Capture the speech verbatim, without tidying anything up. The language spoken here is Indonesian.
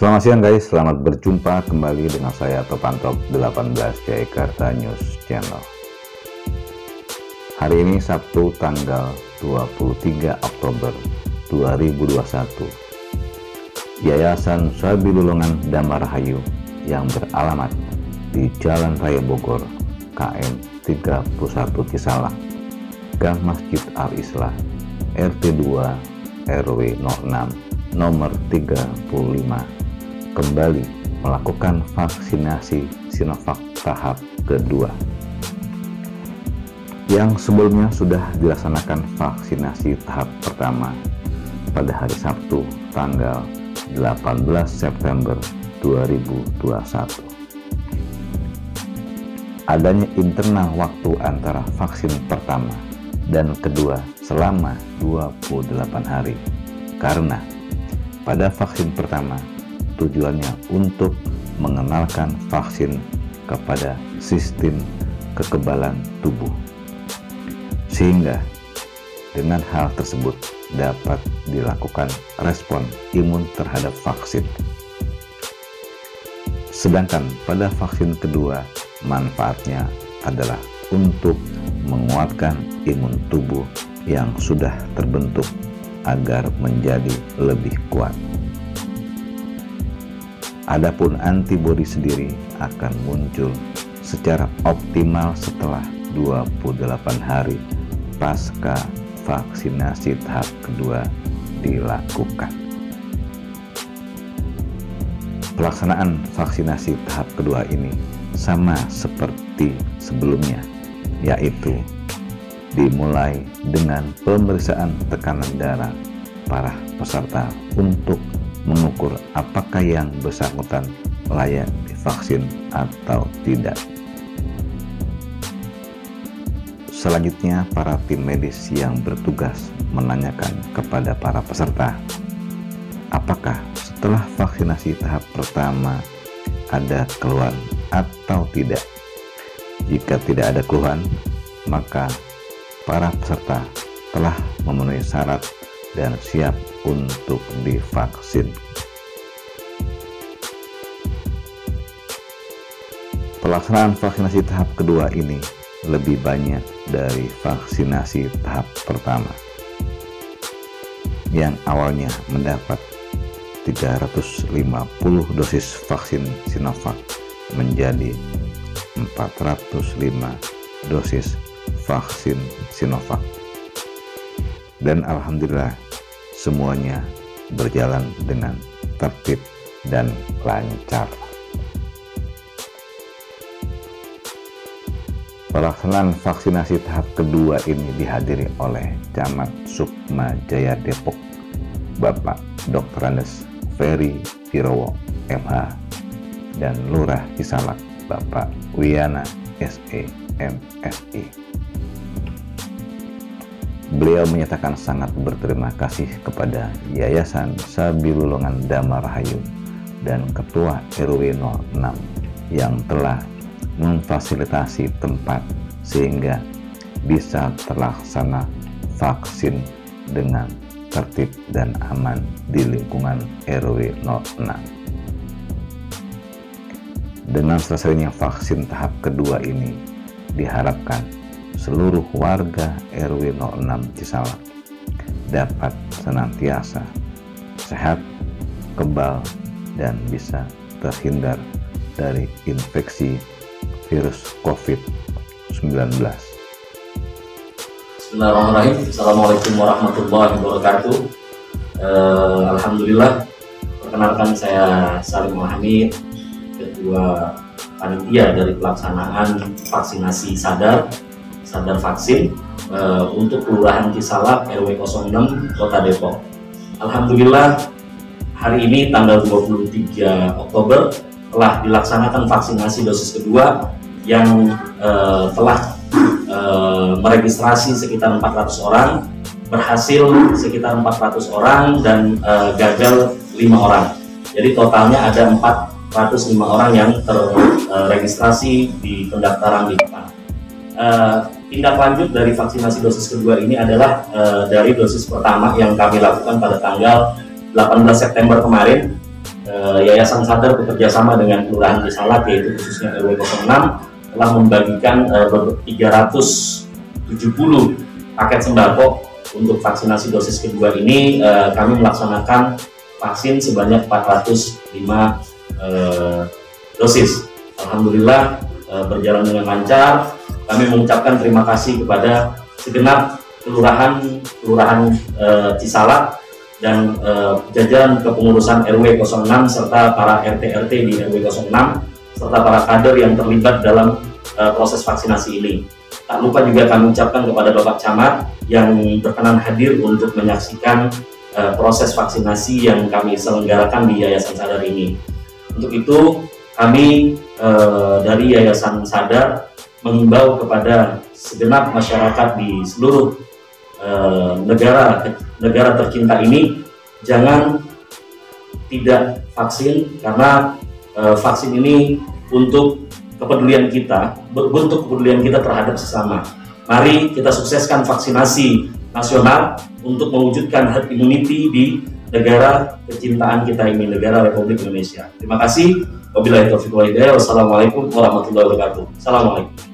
Selamat siang guys, selamat berjumpa kembali dengan saya Topantop delapan belas Jakarta News Channel. Hari ini Sabtu tanggal dua puluh tiga Oktober dua ribu dua puluh satu. Yayasan Sabilulungan Dhamma Rahayu yang beralamat di Jalan Raya Bogor, K M tiga puluh satu Cisalak, Gang Masjid Al-Islah, R T dua R W nol enam nomor tiga puluh lima, kembali melakukan vaksinasi Sinovac tahap kedua. Yang sebelumnya sudah dilaksanakan vaksinasi tahap pertama pada hari Sabtu tanggal delapan belas September dua ribu dua puluh satu. Adanya internal waktu antara vaksin pertama dan kedua selama dua puluh delapan hari, karena pada vaksin pertama tujuannya untuk mengenalkan vaksin kepada sistem kekebalan tubuh, sehingga dengan hal tersebut dapat dilakukan respon imun terhadap vaksin. Sedangkan pada vaksin kedua manfaatnya adalah untuk menguatkan imun tubuh yang sudah terbentuk agar menjadi lebih kuat. Adapun antibodi sendiri akan muncul secara optimal setelah dua puluh delapan hari pasca vaksinasi tahap kedua dilakukan. Pelaksanaan vaksinasi tahap kedua ini sama seperti sebelumnya, yaitu dimulai dengan pemeriksaan tekanan darah para peserta untuk mengukur apakah yang bersangkutan layak divaksin atau tidak. Selanjutnya, para tim medis yang bertugas menanyakan kepada para peserta apakah setelah vaksinasi tahap pertama ada keluhan atau tidak. Jika tidak ada keluhan, maka para peserta telah memenuhi syarat dan siap untuk divaksin. Pelaksanaan vaksinasi tahap kedua ini lebih banyak dari vaksinasi tahap pertama, yang awalnya mendapat tiga ratus lima puluh dosis vaksin Sinovac menjadi empat ratus lima dosis vaksin Sinovac, dan alhamdulillah semuanya berjalan dengan tertib dan lancar. Pelaksanaan vaksinasi tahap kedua ini dihadiri oleh Camat Sukma Jaya Depok, Bapak Doktor Andes Ferry Pirowo M H, dan Lurah Cisalak, Bapak Wiyana S E M Si. Beliau menyatakan sangat berterima kasih kepada Yayasan Sabilulungan Dhamma Rahayu dan Ketua R W nol enam yang telah memfasilitasi tempat sehingga bisa terlaksana vaksin dengan tertib dan aman di lingkungan R W nol enam. Dengan selesainya vaksin tahap kedua ini, diharapkan seluruh warga R W nol enam Cisalak dapat senantiasa sehat, kebal, dan bisa terhindar dari infeksi virus covid sembilan belas. Bismillahirrahmanirrahim. Assalamualaikum warahmatullahi wabarakatuh. Uh, Alhamdulillah, perkenalkan saya Salim Muhammad, Ketua Panitia dari pelaksanaan vaksinasi sadar sadar vaksin uh, untuk Kelurahan Cisalak R W nol enam Kota Depok. Alhamdulillah, hari ini tanggal dua puluh tiga Oktober telah dilaksanakan vaksinasi dosis kedua yang uh, telah uh, meregistrasi sekitar empat ratus orang, berhasil sekitar empat ratus orang, dan uh, gagal lima orang. Jadi totalnya ada empat ratus lima orang yang terregistrasi di pendaftaran di depan. Uh, tindak lanjut dari vaksinasi dosis kedua ini adalah uh, dari dosis pertama yang kami lakukan pada tanggal delapan belas September kemarin. uh, Yayasan Sadar bekerjasama dengan Kelurahan Cisalak, yaitu khususnya R W nol enam, telah membagikan uh, tiga ratus tujuh puluh paket sembako untuk vaksinasi dosis kedua ini. Uh, kami melaksanakan vaksin sebanyak empat ratus lima uh, dosis. Alhamdulillah uh, berjalan dengan lancar. Kami mengucapkan terima kasih kepada segenap kelurahan kelurahan uh, Cisalak dan uh, jajaran kepengurusan R W nol enam serta para R T R T di R W nol enam serta para kader yang terlibat dalam uh, proses vaksinasi ini. Tak lupa juga kami ucapkan kepada Bapak Camat yang berkenan hadir untuk menyaksikan uh, proses vaksinasi yang kami selenggarakan di Yayasan Sadar ini. Untuk itu kami uh, dari Yayasan Sadar mengimbau kepada segenap masyarakat di seluruh uh, negara negara tercinta ini, jangan tidak vaksin, karena uh, vaksin ini untuk kepedulian kita, bentuk kepedulian kita terhadap sesama. Mari kita sukseskan vaksinasi nasional untuk mewujudkan herd immunity di negara kecintaan kita ini, negara Republik Indonesia. Terima kasih. Wabillahi taufiq wal hidayah. Wassalamualaikum warahmatullahi wabarakatuh. Assalamualaikum.